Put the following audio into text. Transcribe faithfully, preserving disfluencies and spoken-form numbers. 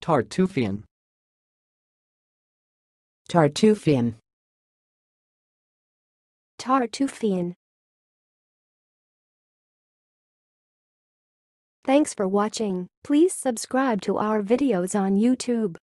Tartufian. Tartufian. Tartufian. Thanks for watching. Please subscribe to our videos on YouTube.